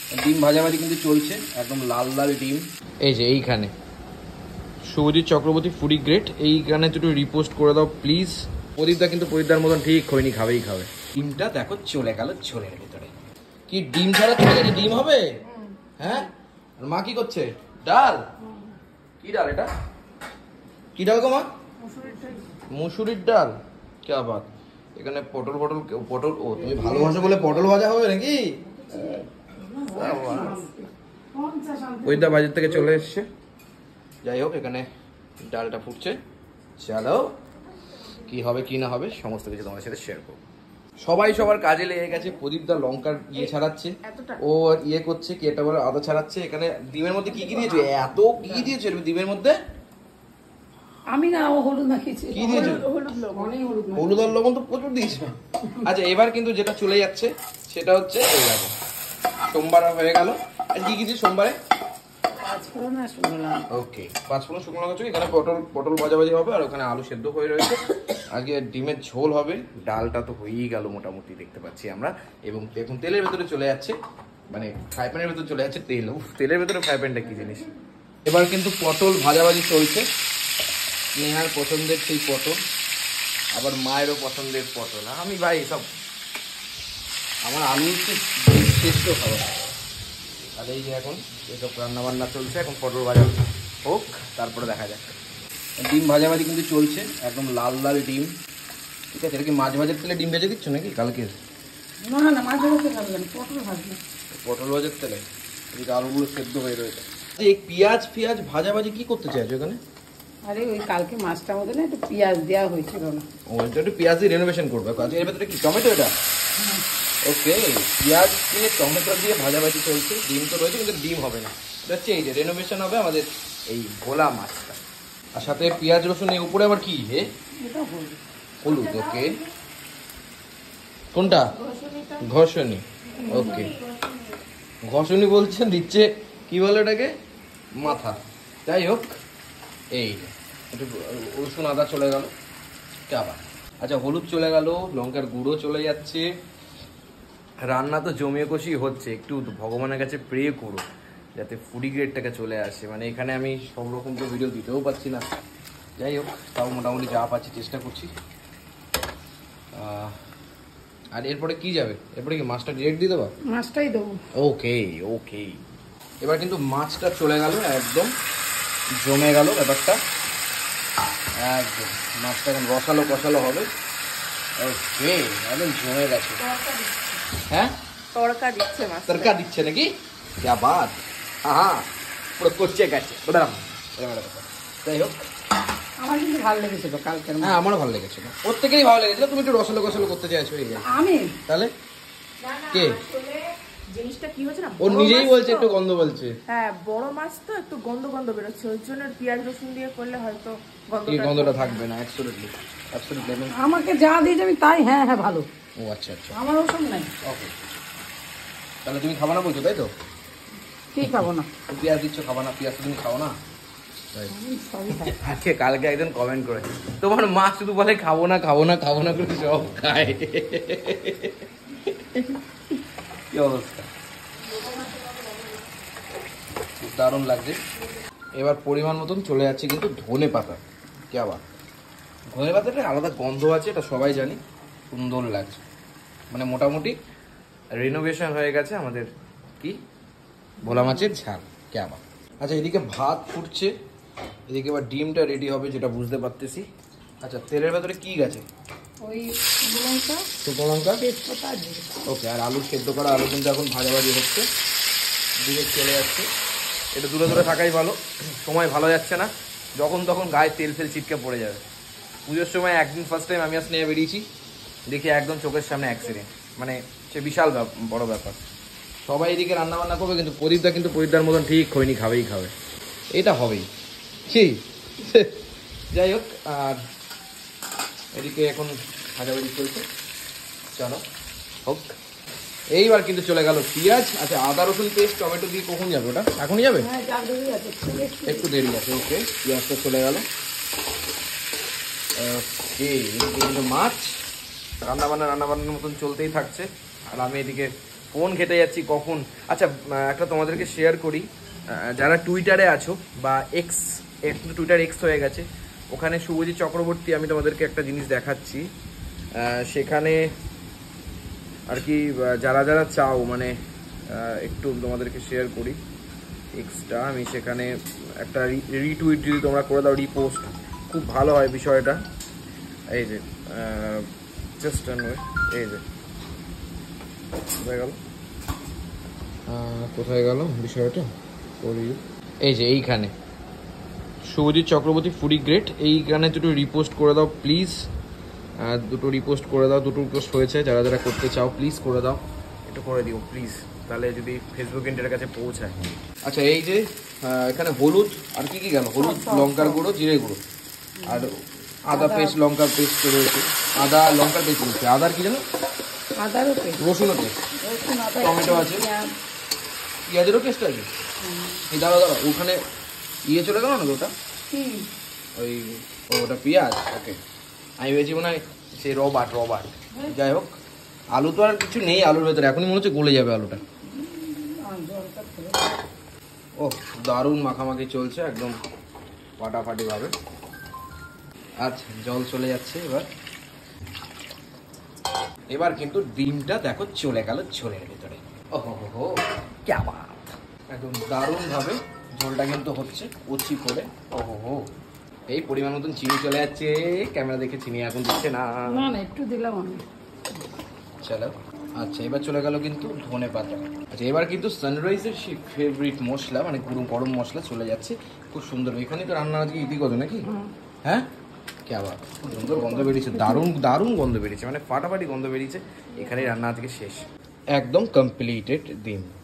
ডিম ভাজাভাজি কিন্তু চলছে, একদম লাল লাল ডিম। এই যে এইখানে শুভজিৎ চক্রবর্তী ফুডি গ্রেট, এইখানে একটু রিপোস্ট করে দাও প্লিজ। প্রদীপদা কিন্তু প্রদীপদার মতন ঠিক খৈনি খাবেই খাবে। ডিমটা দেখো চলে গেল ঝোলের ভিতরে। কি ডিম ছাড়া চলে গেছে? ডিম হবে? হ্যাঁ। আর মা কি করছে? ডাল? কি ডাল এটা? কি ডাল গো মা? মুসুরির ডাল। কে বাত। এখানে পটল পটল পটল, ও তুমি ভালোবাসো বলে পটল ভাজা হবে নাকি? ওইদা বাজার থেকে চলে এসছে। যাই হোক, এখানে ডালটা ফুটছে। চলো কি হবে কি না হবে সমস্ত কিছু তোমার সাথে শেয়ার করবো। সবাই সবার কাজে লেগে গেছে। প্রদীপদা লঙ্কার ছাড়াচ্ছে, ও করছে কি এটা বলে আদা ছাড়াচ্ছে। এখানে ডিমের মধ্যে কি কি দিয়েছো? এত কি দিয়েছো ডিমের মধ্যে? আমি না, ও হলুদ মাখিয়েছি। কি দিয়েছো? হলুদ আর লবণ তো প্রচুর দিয়েছো। আচ্ছা, এবার কিন্তু যেটা চলে যাচ্ছে সেটা হচ্ছে সোমবার হয়ে গেল। আর কি কি দিয়েছো সোমবারে? ওকে, 5 ফোড়ন শুকনো লঙ্কা। এখানে পটল ভাজাভাজি হবে, আর ওখানে আলু সেদ্ধ হয়ে রয়েছে। আগে ডিমের ঝোল হবে। ডালটা তো হয়েই গেল মোটামুটি, দেখতে পাচ্ছি আমরা। এবং এখন তেলের ভেতরে চলে যাচ্ছে, মানে ফ্রাই প্যানের ভেতরে চলে যাচ্ছে তেল। তেলের ভেতরে ফ্রাই প্যানটা কি জিনিস। এবার কিন্তু পটল ভাজাভাজি চলছে। নেহার পছন্দের সেই পটল, আবার মায়েরও পছন্দের পটল। আমি ভাই সব আমার আলু হচ্ছে শ্রেষ্ঠ খাবার। আর এই যে এখন এসব রান্না বান্না চলছে। এখন পটল ভাজা হোক, তারপরে দেখা যাক। ডিম ভাজাভাজি কিন্তু চলছে, একদম লাল লাল ডিম। ঠিক আছে, এটা কি মাছ ভাজার তেলে ডিম ভেজে দিচ্ছ নাকি কালকে? না না, মাছ ভাজতে পারবে না, পটল ভাজবে। পটল ভাজার তেলে এদিকে আলুগুলো সেদ্ধ হয়ে রয়েছে। এই পেঁয়াজ ভাজাভাজি কি করতে চাইছো এখানে? আরে ওই কালকে মাছটার মধ্যে না একটু পেঁয়াজ দেওয়া হয়েছিল না, ও এটা একটু পেঁয়াজ দিয়ে রেনোভেশন করবে। আচ্ছা, এর ভেতরে কি টমেটো? এটা ওকে, পেঁয়াজ দিয়ে টমেটো দিয়ে ভাজাভাজি চলছে। ডিম তো রয়েছে কিন্তু ডিম হবে না, এটা হচ্ছে এই যে রেনোভেশন হবে আমাদের এই ভোলা মাছটা। আর সাথে পেঁয়াজ রসুন, এর উপরে আবার কি? হলুদ। ওকে, কোনটা? ঘষণি। ওকে, ঘষণি বলছেন, দিচ্ছে কি বলে ওটাকে? মাথা। যাই হোক, এই একটু রসুন আদা চলে গেল। আবার আচ্ছা, হলুদ চলে গেল, লঙ্কার গুঁড়ো চলে যাচ্ছে। রান্না তো জমিয়ে কষি হচ্ছে। একটু ভগবানের কাছে প্রে করো যাতে ফুডি গ্রেডটাকে চলে আসে। মানে এখানে আমি সব রকম তো ভিডিও দিতেও পারছি না। যাই হোক, তাও মোটামুটি যা পাচ্ছি চেষ্টা করছি। আর এরপরে কি যাবে? এরপরে কি মাছটা ডিরেক্ট দিয়ে দেবো? মাছটাই দেবো। ওকে ওকে, এবার কিন্তু মাছটা চলে গেল, একদম জমে গেল ব্যাপারটা। একদম মাছটা এখন রসালো কষালো হবে। ওকে, একদম জমে গেছে। হ্যাঁ, তড়কা দিচ্ছে মাছ। তড়কা দিচ্ছে নাকি? क्या बात। হ্যাঁ, পুরো কষে গেছে। যাই হোক, আমার কিন্তু ভালো লেগেছিল কালকের। হ্যাঁ, আমারও ভালো লেগেছিল, প্রত্যেকেরই ভালো লেগেছিল। তুমি একটু রসালো কষালো করতে চাইছো এই আমি? তাহলে কে? জিনিসটা কি হচ্ছে না, ও নিজেই বলছে একটু গন্ধ বলছে। হ্যাঁ, বড় মাছ তো একটু গন্ধ গন্ধ বেরোচ্ছে, ওই জন্য পেঁয়াজ রসুন দিয়ে করলে হয়তো গন্ধটা থাকবে না। Absolutely absolutely. আমাকে যা দিয়ে যাবি তাই। হ্যাঁ হ্যাঁ, ভালো। ও আচ্ছা আচ্ছা, আমার ওসব নাই। ওকে, তাহলে তুমি খাবা না বলছো, তাই তো? কি খাবো না? পেঁয়াজ দিচ্ছ, খাবা না? পেঁয়াজ তুমি খাও না? আজকে কালকে একজন কমেন্ট করেছে, তোমার মা শুধু বলে খাবো না খাবো না খাবো না করে সব খায়। কি অবস্থা, দারুণ লাগছে। এবার পরিমাণ মতন চলে যাচ্ছে কিন্তু ধনে পাতা। কি আবার ধনে পাতাটা আলাদা গন্ধ আছে, এটা সবাই জানি। সুন্দর লাগছে, মানে মোটামুটি রিনোভেশন হয়ে গেছে আমাদের কি ভোলা মাছের ঝাল। কে আবার। আচ্ছা, এদিকে ভাত ফুটছে, এদিকে এবার ডিমটা রেডি হবে, যেটা বুঝতে পারতেছি। আচ্ছা, তেলের ভেতরে কি গেছে? ওই লঙ্কা, শুকনো লঙ্কা, তেজপাতা। ওকে, আর আলু সেদ্ধ করা আলু কিন্তু এখন ভাজাভাজি হচ্ছে, দিকে চলে যাচ্ছে। এটা দূরে দূরে থাকাই ভালো, সময় ভালো যাচ্ছে না, যখন তখন গায়ে তেল ফেল ছিটকে পড়ে যাবে। পুজোর সময় একদিন ফার্স্ট টাইম আমি আর স্নেহা বেরিয়েছি, দেখি একদম চোখের সামনে অ্যাক্সিডেন্ট, মানে সে বিশাল বড় ব্যাপার। সবাই এদিকে রান্না বান্না করবে, কিন্তু প্রদীপদার মতন ঠিক খৈনি খাবেই খাবে, এটা হবেই। সেই যাই হোক, আর এদিকে এখন ভাজাভাজি চলছে, চলো হোক। এইবার কিন্তু চলে গেল পেঁয়াজ। আচ্ছা, আদা রসুন পেস্ট টমেটো দিয়ে কখন যাবে? ওটা এখনই যাবে? একটু দেরি আছে। ওকে, পেঁয়াজটা চলে গেল। ওকে, এদিকে কিন্তু মাছ রান্নাবান্নার মতন চলতেই থাকছে। আর আমি এদিকে ফোন ঘেটে যাচ্ছি কখন। আচ্ছা একটা তোমাদেরকে শেয়ার করি, যারা টুইটারে আছো বা এক্স, একটু টুইটার এক্স হয়ে গেছে, ওখানে শুভজিৎ চক্রবর্তী, আমি তোমাদেরকে একটা জিনিস দেখাচ্ছি। সেখানে আর কি যারা যারা চাও মানে একটু তোমাদেরকে শেয়ার করি এক্সটা, আমি সেখানে একটা রিটুইট যদি তোমরা করে দাও, রিপোস্ট, খুব ভালো হয় বিষয়টা। এই যে জাস্ট এই যে কোথায় গেল বিষয়টা করি, এই যে এইখানে শুভজিৎ চক্রবর্তী ফুডি গ্রেট, এইখানে দুটো রিপোস্ট করে দাও প্লিজ, দুটো রিপোস্ট করে দাও, দুটো রিপোস্ট হয়েছে, যারা যারা করতে চাও প্লিজ করে দাও, একটু করে দিও প্লিজ, তাহলে যদি ফেসবুক ইন্টারের কাছে পৌঁছায়। আচ্ছা এই যে এখানে হলুদ আর কি কি গেল, হলুদ, লঙ্কার গুঁড়ো, জিরে গুঁড়ো, আর আদা পেস্ট, লঙ্কার পেস্ট রয়েছে, আদা লঙ্কার পেস্ট রয়েছে, আদার কি জানো, আদারও পেস্ট, রসুনও পেস্ট, রসুন, আদা, টমেটো আছে, পেঁয়াজ। পেঁয়াজেরও পেস্ট আছে। এই দাঁড়া দাঁড়া, ওখানে ইয়ে চলে গেল না তো ওটা, ওই ওটা পেঁয়াজ, ওকে। আমি ভেবেছি মনে হয় সেই রবার্ট, যাই হোক, আলু তো আর কিছু নেই আলুর ভেতরে, এখনই মনে হচ্ছে গলে যাবে আলুটা। ও দারুণ মাখামাখি চলছে একদম ফাটাফাটি ভাবে। আচ্ছা জল চলে যাচ্ছে এবার কিন্তু ডিমটা দেখো চলে গেল ঝোলের ভিতরে। ওহো হো, ক্যা বাত, একদম দারুণ ভাবে ঝোলটা কিন্তু হচ্ছে কচি করে। ওহো হো, এই পরিমাণ মতন চিনি চলে যাচ্ছে, ক্যামেরা দেখে চিনি এখন দিচ্ছে না, না না একটু দিলাম আমি। চলো আচ্ছা এবার চলে গেল কিন্তু ধনে পাতা। আচ্ছা এবার কিন্তু সানরাইজের সেই ফেভারিট মশলা মানে গুঁড়ো গরম মশলা চলে যাচ্ছে খুব সুন্দর। এখানে তো রান্না আজকে ইতি কত নাকি, হ্যাঁ কে আবার খুব সুন্দর গন্ধ বেরিয়েছে, দারুণ দারুণ গন্ধ বেরিয়েছে, মানে ফাটাফাটি গন্ধ বেরিয়েছে। এখানে রান্না আজকে শেষ, একদম কমপ্লিটেড ডিম।